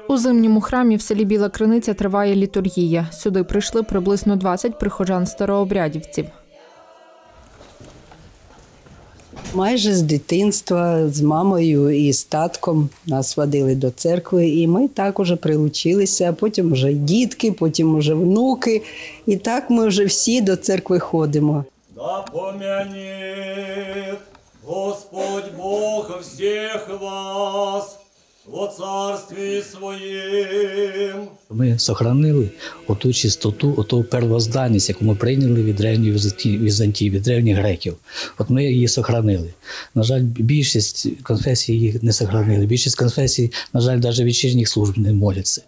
У зимньому храмі в селі Біла Криниця триває літургія. Сюди прийшли приблизно 20 прихожан-старообрядівців. Майже з дитинства, з мамою і з татком нас водили до церкви, і ми так уже прилучилися, потім вже дітки, потім вже внуки, і так ми вже всі до церкви ходимо. Да помянет Господь Бог всех вас во царстві Своїм. Ми зберігали оту чистоту, оту первозданність, яку ми прийняли від древньої Візантії, від древніх греків. От ми її зберігали. На жаль, більшість конфесій їх не зберігали. Більшість конфесій, на жаль, навіть вечірніх служб не моляться.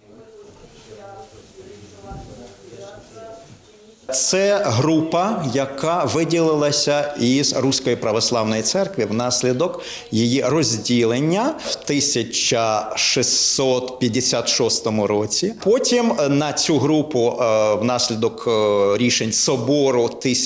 Це група, яка виділилася із Руської православної церкви внаслідок її розділення в 1656 році. Потім на цю групу внаслідок рішень собору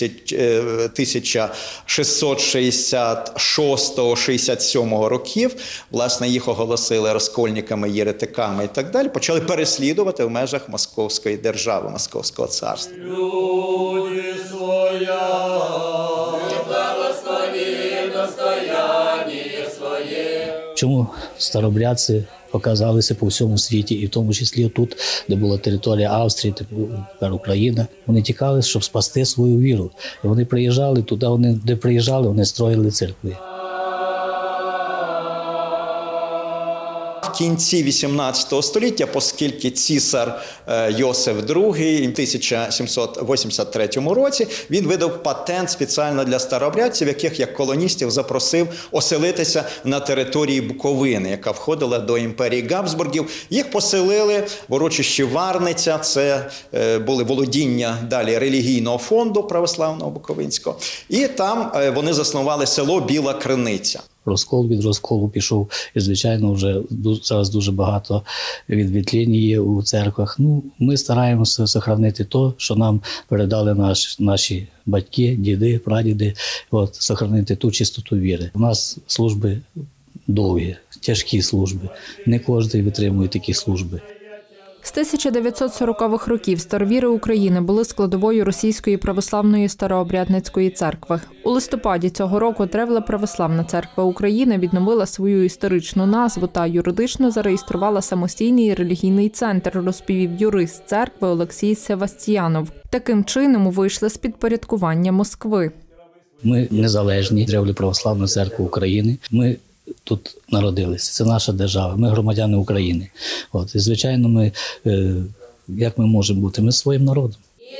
1666-67 років, власне, їх оголосили розкольниками, єретиками і так далі, почали переслідувати в межах Московської держави, Московського царства. Люди своя, не благослови достояние своє. Чому старообрядці показалися по всьому світі, і в тому числі тут, де була територія Австрії, тепер Україна, вони тікали, щоб спасти свою віру. І вони приїжджали туди, де приїжджали, вони строїли церкви. В кінці 18 століття, оскільки цісар Йосиф II в 1783 році він видав патент спеціально для старообрядців, яких як колоністів запросив оселитися на території Буковини, яка входила до імперії Габсбургів. Їх поселили в урочищі Варниця, це були володіння далі релігійного фонду православного Буковинського, і там вони заснували село Біла Криниця. Розкол від розколу пішов, і, звичайно, вже зараз дуже багато відвітлень є у церквах. Ми стараємося зберігати те, що нам передали наші батьки, діди, прадіди, зберігати ту чистоту віри. У нас служби довгі, тяжкі служби. Не кожен витримує такі служби. З 1940-х років старовіри України були складовою Російської православної старообрядницької церкви. У листопаді цього року Древля православна церква України відновила свою історичну назву та юридично зареєструвала самостійний релігійний центр, розповів юрист церкви Олексій Севастьянов. Таким чином вийшли з підпорядкування Москви. Ми незалежні, Древля православна церква України. Ми тут народилися. Це наша держава. Ми громадяни України. І, звичайно, як ми можемо бути? Ми своїм народом.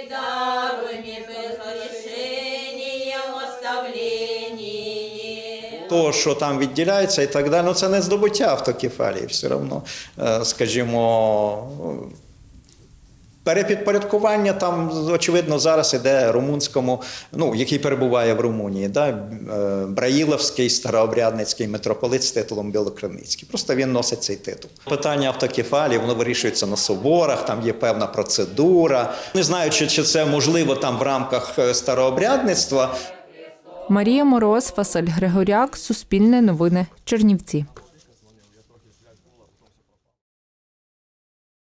То, що там відділяється і так далі, це не здобуття автокефалії. Все одно, скажімо, перепідпорядкування там, очевидно, зараз іде румунському, який перебуває в Румунії, Браїловський старообрядницький митрополит з титулом Білокриницький. Просто він носить цей титул. Питання автокефалії, воно вирішується на соборах, там є певна процедура. Не знаю, чи це можливо там в рамках старообрядництва. Марія Мороз, Василь Григоряк, Суспільне новини, Чернівці.